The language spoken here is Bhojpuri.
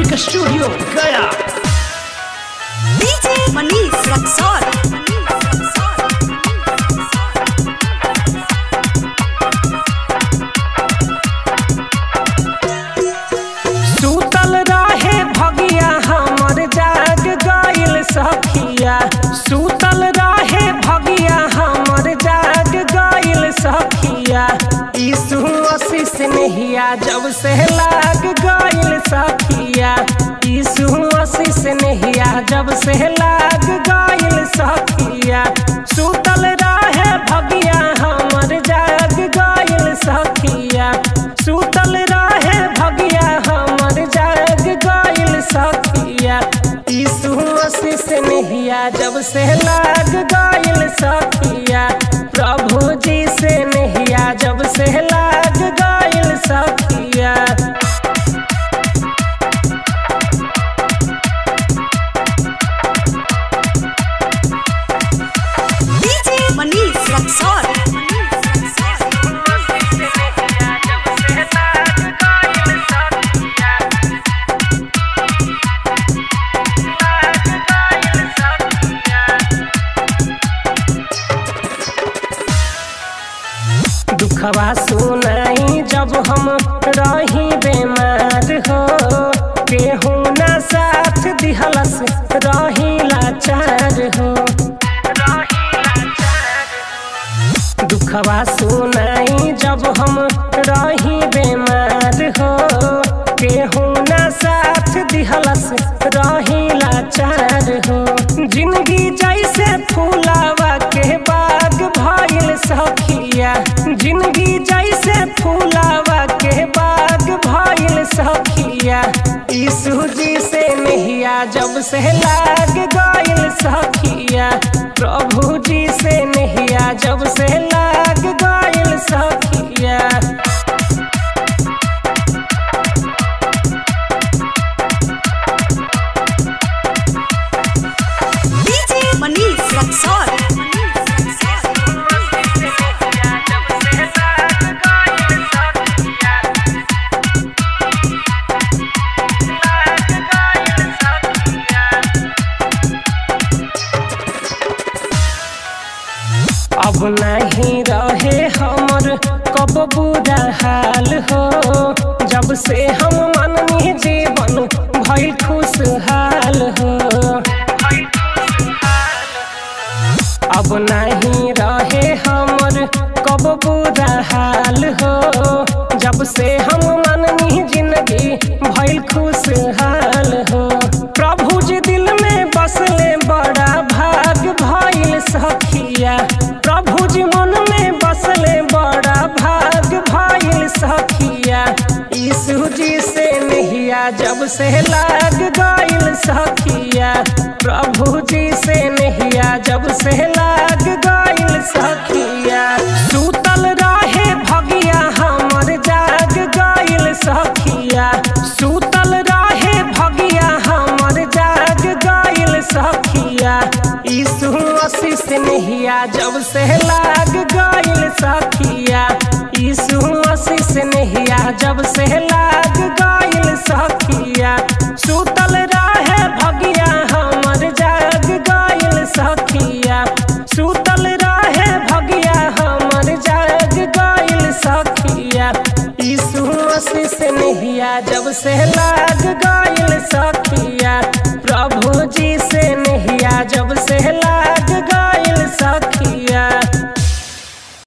म्यूजिक स्टूडियो गया। डीजे मनीष रक्सौल। सूतल रहे भगिया हमर जाग गइल सखिया, सूतल रहे भगिया हमर जाग गइल सखिया। यीशु आशीष नहिया जब से लाग गइल सखिया, यीशु आशीष नहिया जब से लाग गइल सखिया। सूतल रहे भगिया हमर जाग गइल सखिया, सूतल रहे भगिया हमर जाग गइल सखिया। यीशु आशीष नहिया जब से लाग गइल सखिया, प्रभु जी से नहिया जब से लाग गइल सखिया। डीजे मनीष रक्सौल। दुखवा सुनाई जब हम रही बेमार हो, केहू ना साथ दिहलस रही लाचार हो। दुखवा सुनाई जब हम रही बेमार हो, केहू ना साथ दिहलस रही लाचार हो। जिंदगी जैसे फूलावा के बाग भइल सखिया, जिंदगी जैसे फूलावा के बाग भइल सखिया। यीशु जी से नहिया जब से लाग गइल सखिया, प्रभु जी से नहिया जब से लाग गइल सखिया। डीजे मनीष रक्सौल। अब नहीं रहे हमर कब बुरा हाल हो, जब से हम मननी जीवन भइल खुशहाल हो। अब नहीं रहे हमर कब बुरा हाल हो, जब से हम मननी जिंदगी भइल खुशहाल हो। प्रभु जी दिल में बसले बड़ा भाग भइल सखिया, प्रभु जी मन में बसले बड़ा भाग भइल सखिया। यीशु जी से नहिया जब से लाग गइल सखिया, प्रभु जी से नहिया जब से लाग गइल सखिया। सूतल रहे भगिया हमर जाग गइल सखिया, सूतल रहे भगिया हमर जाग गइल सखिया। यीशु आशीष नहिया जब से लाग गइल सखिया, यीशु आशीष नहिया जब से लाग गइल सखिया। सूतल रहे भगिया हमर जाग गइल सखिया, सूतल रहे भगिया हमर जाग गइल सखिया। यीशु आशीष नहिया जब से लाग गइल